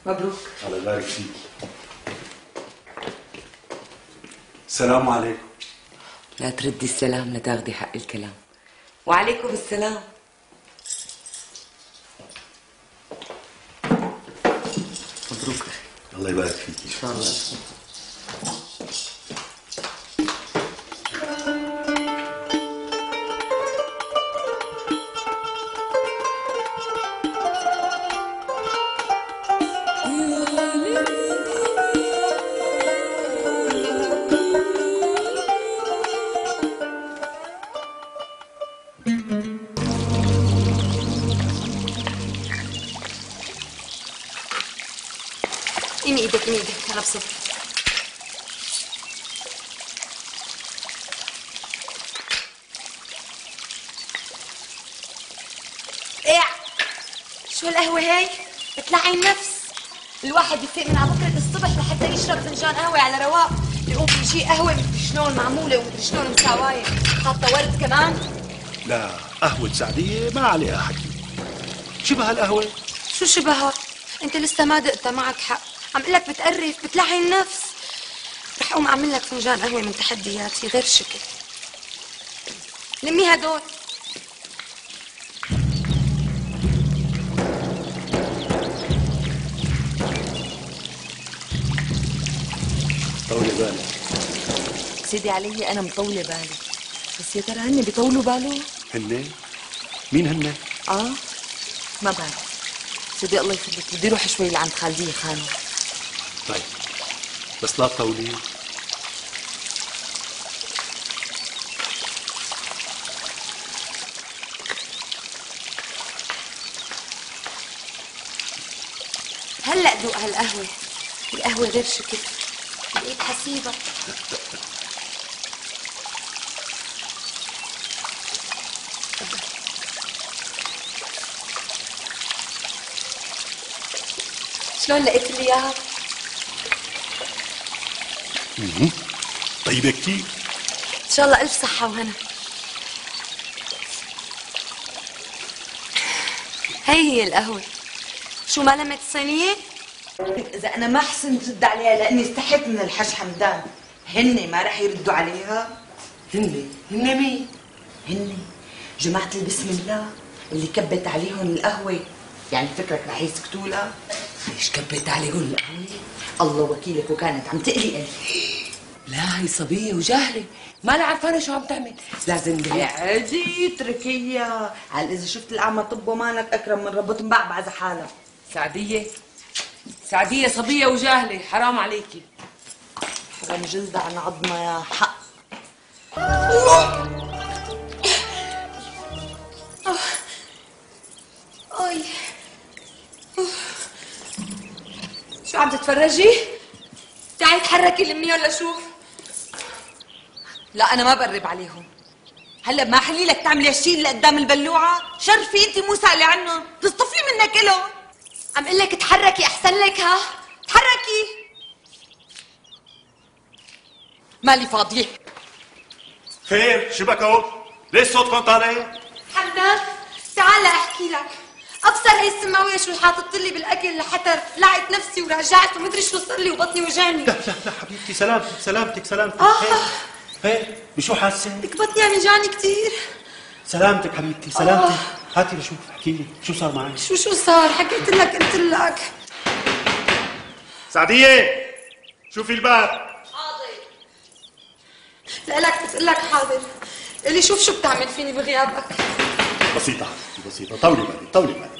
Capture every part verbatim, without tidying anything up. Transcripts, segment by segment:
مبروك. الله يبارك فيك. السلام عليكم. لا تردي السلام لتاخدي حق الكلام. وعليكم السلام. مبروك اخي. الله يبارك فيك. ان شاء الله. ايمي ايدك ايمي ايدك انا بصف. ايه شو القهوة هي؟ بتلعي النفس. الواحد يفيق من على بكرة الصبح لحتى يشرب فنجان قهوة على رواق، يقوم في شي قهوة مدري شلون معمولة ومدري شلون مساواية، حاطة ورد كمان. لا قهوة سعدية ما عليها حكي. شبه القهوة. شو شبهها؟ انت لسه ما دقتها، معك حق، عم قلك بتقرف بتلعي النفس. رح اقوم اعمل لك فنجان قهوة من تحدياتي غير شكل. لمي هدول. طولي بالك. سيدي علي انا مطولة بالي، بس يا ترى هن بيطولوا بالهم؟ هن؟ مين هن؟ اه ما بعرف سيدي، الله يخليك بدي اروح شوي لعند خالدية خانم. طيب بس لا تطولي. هلا دوق هالقهوة، القهوة غير شكل، بقيت حسيبة. شلون لقيت لي اياها؟ اها طيبة كتير. ان شاء الله الف صحة وهنا. هي هي القهوة. شو ما لمت الصينية؟ إذا أنا ما حسنت رد عليها لأني استحيت من الحاج حمدان، هن ما رح يردوا عليها؟ هن هن مين؟ هن جماعة البسم الله اللي كبت عليهم القهوة، يعني فكرك رح يسكتوا لها؟ ليش كبيت عليهم القهوة؟ الله وكيلك وكانت عم تقلي قلبي. لا هي صبية وجاهلة، ما لها عرفانة شو عم تعمل، لازم يا عادي اتركيها، هل إذا شفت الأعمى طب ومالك أكرم من ربط مبعبع زي حالها. سعدية سعدية صبية وجاهلة، حرام عليكي. حرام جلدها عن عظمها يا حق. اي شو عم تتفرجي؟ تعي تحركي لمي ولا شو؟ لا أنا ما بقرب عليهم. هلا ما حلي لك تعملي هالشيء اللي قدام البلوعة؟ شرفي أنت مو سألي عنهم، تصطفي منك إلهم. عم قلك تحركي احسن لك. ها تحركي. مالي فاضية. خير شو بكو؟ ليش صوتكم طالع؟ حمدان تعال احكي لك. ابصر هي السماويه شو حاطط لي بالاكل لحتى لعت نفسي ورجعت ومدري شو صار لي وبطني وجعني. لا لا لا حبيبتي سلامتك سلامتك سلامتك. آه. خير خير بشو حاسة؟ لك بطني عم يجعني كثير. سلامتك حبيبتي سلامتك. آه. هاتي لشوف احكي لي شو صار معك؟ شو شو صار؟ حكيت لك قلت لك. سعدية شوفي الباب. حاضر. لك بتقول لك حاضر. قولي شوف شو بتعمل فيني بغيابك. بسيطة حبيبتي بسيطة، طولي بالك طولي بالك.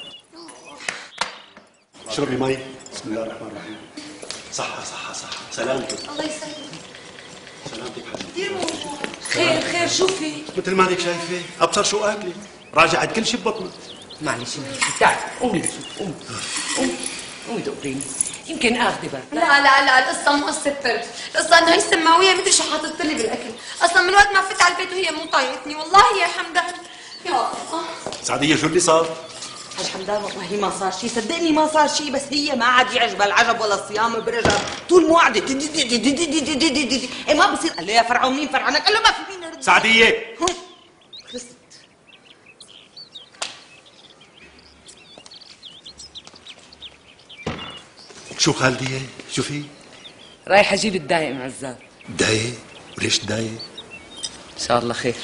اشربي مي. بسم الله الرحمن الرحيم. صحة صحة صحة. سلامتك. الله يسلمك. سلامتك حبيبتي. كثير موجوع. خير خير شو في؟ مثل ما هيك شايفة أبصر شو أكلي، راجعت كل شيء ببطنك. معلش تعالي قومي لشوف، قومي قومي قومي دقريني، يمكن اخذي برد. لا لا لا القصة مو قصة برد، القصة انه هي السماوية مدري شو حاطط لي بالاكل، اصلا من وقت ما فت على البيت وهي مو طايقتني، والله يا حمدان. يا الله. سعدية شو اللي صار؟ حاج حمدان والله ما صار شيء، صدقني ما صار شيء، بس هي ما عاد يعجبها العجب ولا الصيام برجب، طول مو قاعدة ايه ما بصير. قال له يا فرعون مين فرعونك؟ قال له ما في مين يرد. سعدية خلصت. شو خالدية؟ شو في؟ رايح اجيب الدايق معزار. دايق؟ وليش دايق؟ ان شاء الله خير.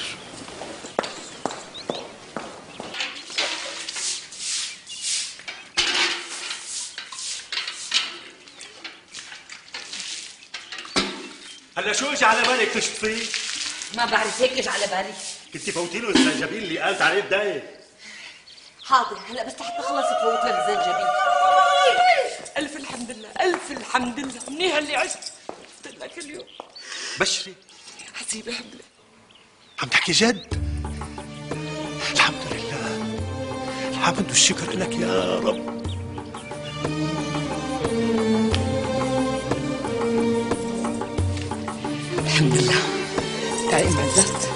هلا شو اجى على بالك تشطفي؟ ما بعرف هيك اجى على بالي. كنتي فوتي له الزنجبيل اللي قالت عليه دايق. حاضر هلا بس لحتى خلص تفوت لك الزنجبيل. الف الحمد لله الف الحمد لله منيح اللي عشت قلت لك اليوم. بشري حسيبي حبلة. عم تحكي جد؟ الحمد لله، الحمد والشكر لك يا رب. الحمد لله. تعي معزات.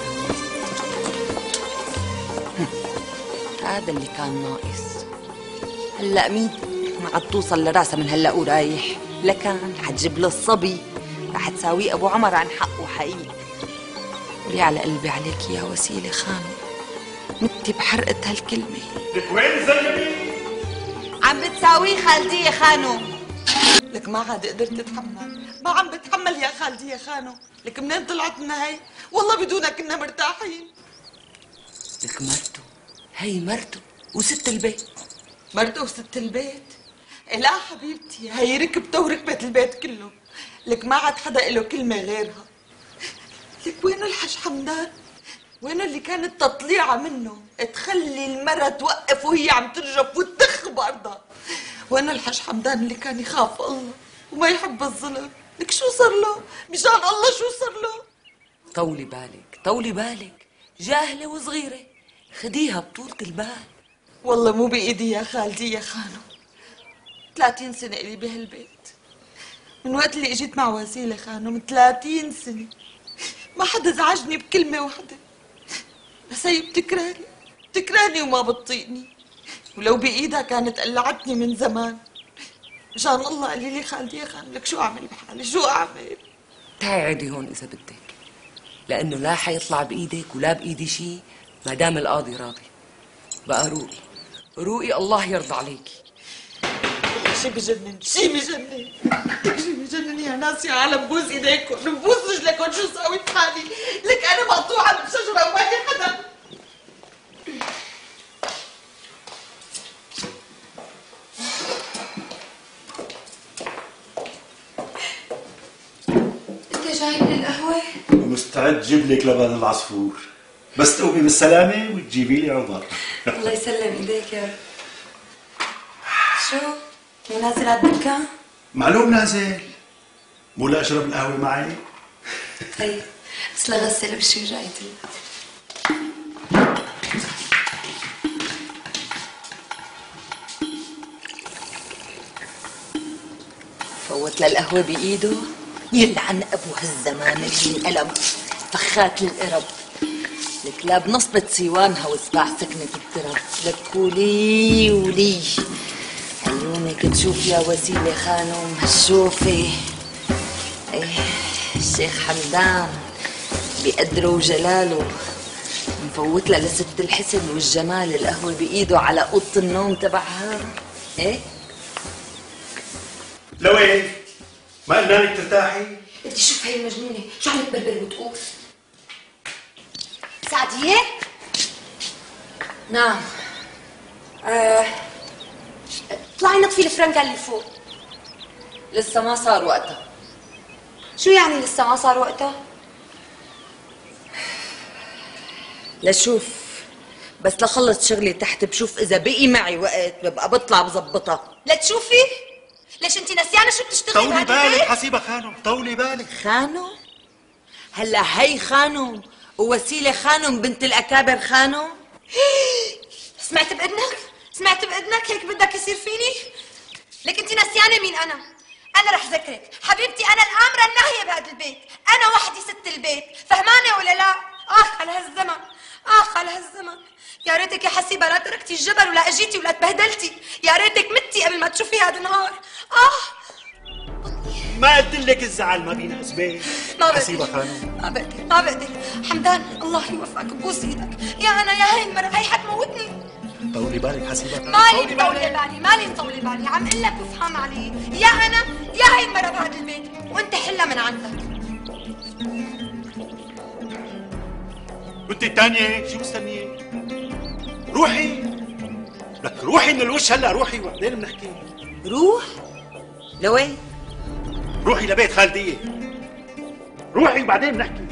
هذا اللي كان ناقص. هلا مين ما عاد توصل لراسها من هلا ورايح. لكان حتجيب له الصبي رح تساويه ابو عمر عن حقه حقيقي. ولي على قلبي عليك يا وسيله خانم، متي بحرقه هالكلمه. لك وين الزنجبيل؟ عم بتساويه خالديه خانم. لك ما عاد قدرت اتحمل، ما عم بتحمل يا خالديه خانم. لك منين طلعت لنا هي؟ والله بدونها كنا مرتاحين. لك مرته، هي مرته وست البيت. مرته وست البيت؟ لا حبيبتي، هي ركبته وركبة البيت كله. لك ما عاد حدا له كلمة غيرها. لك وين الحج حمدان؟ وين اللي كانت تطليعة منه تخلي المرة توقف وهي عم ترجف وتخ بأرضها؟ وين الحج حمدان اللي كان يخاف الله وما يحب الظلم؟ لك شو صار له؟ مشان الله شو صار له؟ طولي بالك طولي بالك، جاهلة وصغيرة، خديها بطولة البال. والله مو بإيدي يا خالتي يا خانو. ثلاثين سنة إلي بهالبيت، من وقت اللي اجيت مع وسيلة خانو، من ثلاثين سنة ما حدا زعجني بكلمة واحدة. بس هي بتكرهني بتكرهني وما بتطيقني، ولو بإيدها كانت قلعتني من زمان. مشان الله قالي لي خالتي يا خانو، لك شو أعمل بحالي شو أعمل؟ تعي عدي هون إذا بدك، لأنه لا حيطلع بإيدك ولا بإيدي شيء ما دام القاضي راضي. بقى روقي روقي الله يرضى عليكي. شي بجنن شي بجنن شي بجنن يا ناس يا عالم. بوس ايديكم بوس رجلكم، شو سويت بحالي؟ لك انا مقطوعه بشجره وما في حدا. انت جاي من القهوه؟ مستعد جيب لك لبن العصفور، بس تقومي بالسلامه وتجيبي لي عمر. الله يسلم ايديك يا رب. شو؟ مو نازل على الدكان؟ معلوم نازل، مو لاشرب القهوه معي؟ طيب بس لغسل وشي وجايت لك. فوت للقهوه بايده، يلعن ابو هالزمان اللي انقلب فخات القرب. لك لا بنصبة سيوانها وسباع سكنة التراب. لك ولي ولي عيونك تشوف يا وسيلة خانم هالشوفة. ايه الشيخ حمدان بقدره وجلاله، مفوت لها لست الحسن والجمال القهوة بإيده على أوضة النوم تبعها. ايه لوين؟ ما قلنا لك ترتاحي؟ انت شوف هي المجنونة شو عم تبربر وتقول؟ سعدية؟ نعم. آه. طلعي نطفي الفرنكة اللي فوق. لسه ما صار وقتها. شو يعني لسه ما صار وقتها؟ لشوف بس لخلص شغلي تحت بشوف اذا بقي معي وقت ببقى بطلع بظبطها. لتشوفي؟ ليش انت نسيانه شو بتشتغلي طولي بالك حسيبة خانم، طولي بالك. خانم؟ هلا هي خانم ووسيلة خانم بنت الأكابر خانم؟ سمعت بإذنك؟ سمعت بإذنك هيك بدك يصير فيني؟ لك انت نسيانة مين أنا؟ أنا رح ذكرك حبيبتي، أنا الآمرة الناهية بهذا البيت، أنا وحدي ست البيت، فهمانة ولا لا؟ آخ على هالزمن، آخ على هالزمن. يا ريتك يا حسيبة لا تركتي الجبل ولا اجيتي ولا تبهدلتي، يا ريتك متي قبل ما تشوفي هذا النهار. آه ما قلت لك الزعل ما بيناسبك. ما حسيبة بقدر خانم، ما بقدر ما بقدر. حمدان الله يوفقك ببوس ايدك. يا انا يا هي المرة هي حتموتني. طولي بالك حسيبك. مالي مطولة بالي، مالي مطولة بالي، عم اقول لك افهم علي، يا انا يا هي المرة بهذا البيت، وانت حلها من عندك. وانت الثانية شو مستنية؟ روحي لك، روحي من الوش هلا، روحي وبعدين بنحكي. روح؟ لوين؟ روحي لبيت خالدية، روحي وبعدين بنحكي.